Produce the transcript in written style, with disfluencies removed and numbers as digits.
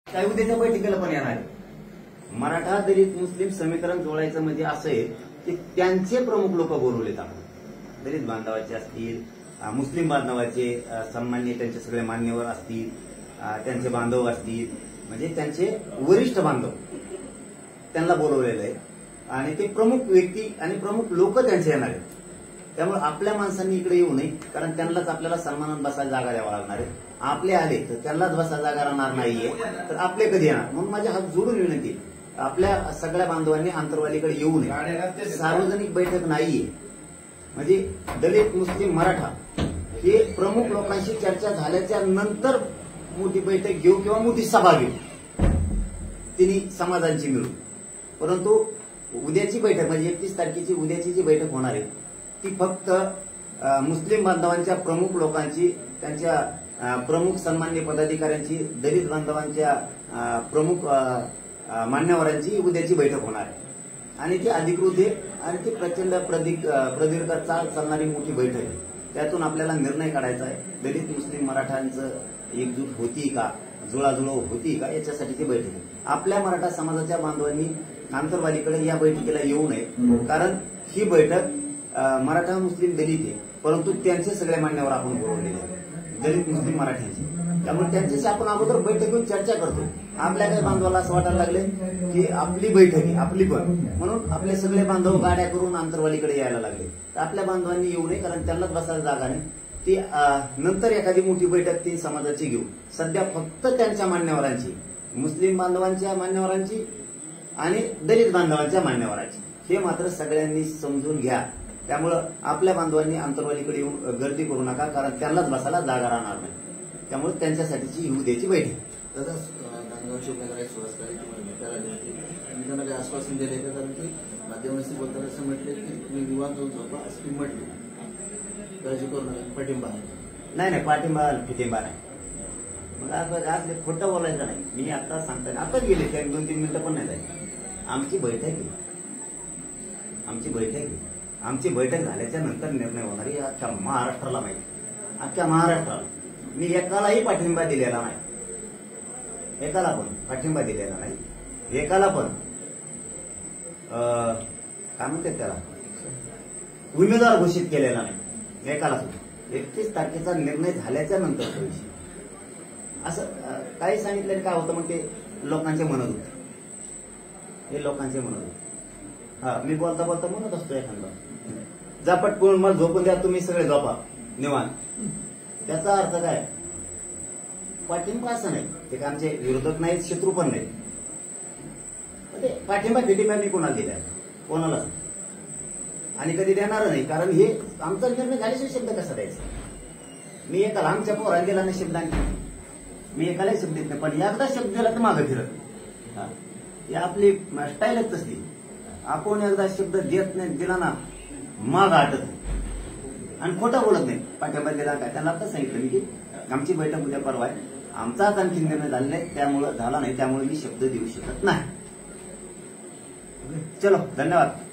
काय उद्याच्या बैठकीला पण येणार आहे. मराठा दलित मुस्लिम समीकरण जोडायचं म्हणजे असं आहे की त्यांचे प्रमुख लोक बोलवलेत आपण. दलित बांधवाचे असतील, मुस्लिम बांधवाचे सन्मान्य त्यांचे सगळे मान्यवर असतील, त्यांचे बांधव असतील, म्हणजे त्यांचे वरिष्ठ बांधव त्यांना बोलवलेलं आहे आणि ते प्रमुख व्यक्ती आणि प्रमुख लोक त्यांचे येणार आहेत. त्यामुळे आपल्या माणसांनी इकडे येऊ नये, कारण त्यांनाच आपल्याला सन्मानात बसायला जागा द्यावा लागणार आहे. आपले आले तर त्यांनाच बसायला जागा राहणार नाहीये, तर आपले कधी येणार. म्हणून माझे हात जोडून विनंती, आपल्या सगळ्या बांधवांनी आंतरवालीकडे येऊ नये. सार्वजनिक बैठक नाहीये, म्हणजे दलित मुस्लिम मराठा हे प्रमुख लोकांशी चर्चा झाल्याच्या नंतर मोठी बैठक घेऊ किंवा मोठी सभा घेऊ तिन्ही समाजांची मिळून. परंतु उद्याची बैठक म्हणजे 31 तारखेची उद्याची जी बैठक होणार आहे ती फक्त मुस्लिम बांधवांच्या प्रमुख लोकांची, त्यांच्या प्रमुख सन्मान्य पदाधिकाऱ्यांची, दलित बांधवांच्या प्रमुख मान्यवरांची उद्याची बैठक होणार आहे आणि ती अधिकृत आहे आणि ती प्रचंड प्रदीर्घ चालणारी मोठी बैठक आहे. त्यातून आपल्याला निर्णय काढायचा आहे. दलित मुस्लिम मराठांचं एकजूट होती का, जुळाजुळव होती का, याच्यासाठीची बैठक आहे. आपल्या मराठा समाजाच्या बांधवांनी आंतरवालीकडे या बैठकीला येऊ नये, कारण ही बैठक मराठा मुस्लिम दलित आहे, परंतु त्यांचे सगळे मान्यवर आपण बोलवलेले आहेत, दलित मुस्लिम मराठ्यांचे. त्यामुळे त्यांच्याशी आपण अगोदर बैठक घेऊन चर्चा करतो. आपल्या काही बांधवाला असं वाटायला लागले की आपली बैठक आहे, आपली पण, म्हणून आपले सगळे बांधव गाड्या करून आंतरवालीकडे यायला लागले. तर आपल्या बांधवांनी येऊ नये, कारण त्यांनाच बसायला जागा नाही. ती नंतर एखादी मोठी बैठक ती समाजाची घेऊ. सध्या फक्त त्यांच्या मान्यवरांची, मुस्लिम बांधवांच्या मान्यवरांची आणि दलित बांधवांच्या मान्यवरांची, हे मात्र सगळ्यांनी समजून घ्या. त्यामुळं आपल्या बांधवांनी आंतरवालीकडे येऊन गर्दी करू नका, कारण त्यांनाच बसायला जागा राहणार नाही. त्यामुळे त्यांच्यासाठीची ही उद्याची बैठक. दादा, नांदगावची उपनगरात सुरुवात करायची त्यांना काही आश्वासन दिले का? कारण की माध्यमांशी बोलताना असं म्हटले की तुम्ही विवाद जो झोपा असं ती म्हटली, काळजी करू नका, पाठिंबा आहे. नाही, पाठिंबा फिटिंबा नाही. मला आज खोटं बोलायचं नाही. मी आता सांगताय, आताच गेले, त्या 2-3 मिनिटं पण नाही जाईल. आमची बैठक आहे, आमची बैठक झाल्याच्या नंतर निर्णय होणार आहे. अख्ख्या महाराष्ट्राला माहिती, अख्ख्या महाराष्ट्राला. मी एकालाही पाठिंबा दिलेला नाही, एकाला पण पाठिंबा दिलेला नाही, एकाला पण काय म्हणतात त्याला उमेदवार घोषित केलेला नाही, एकाला सुद्धा. 31 तारखेचा निर्णय झाल्याच्या नंतर असं काही सांगितलं काय होतं, मग ते लोकांचे म्हणत होते, हे लोकांचे म्हणत होते. मी बोलता बोलता म्हणत असतो एखादा, जापट पळून मला झोपून द्या, तुम्ही सगळे झोपा निवांत. त्याचा अर्थ काय? पाठिंबा असं नाही. ते आमचे विरोधक नाहीत, शत्रू पण नाहीत. पाठिंबा फिटिंबा मी कोणाला दिला, कोणालाच, आणि कधी देणार नाही. कारण हे आमचा निर्णय झाल्याशिवाय शब्द कसा द्यायचा? मी एकाला, आमच्या पोराला दिला नाही शब्दांनी, मी एकाला शब्द देत नाही, पण एकदा शब्द दिला तर मागं फिरत. ही आपली स्टाईलच तसली. आपण एकदा शब्द देत नाही, दिला ना माग आटत आणि खोटं बोलत नाही. पाठिंबा दिला काय, त्यांना आता सांगितलं मी की आमची बैठक उद्या परवा आहे, आमचाच आणखी निर्णय झाला नाही, त्यामुळे झाला नाही, त्यामुळे मी शब्द देऊ शकत नाही. चलो, धन्यवाद.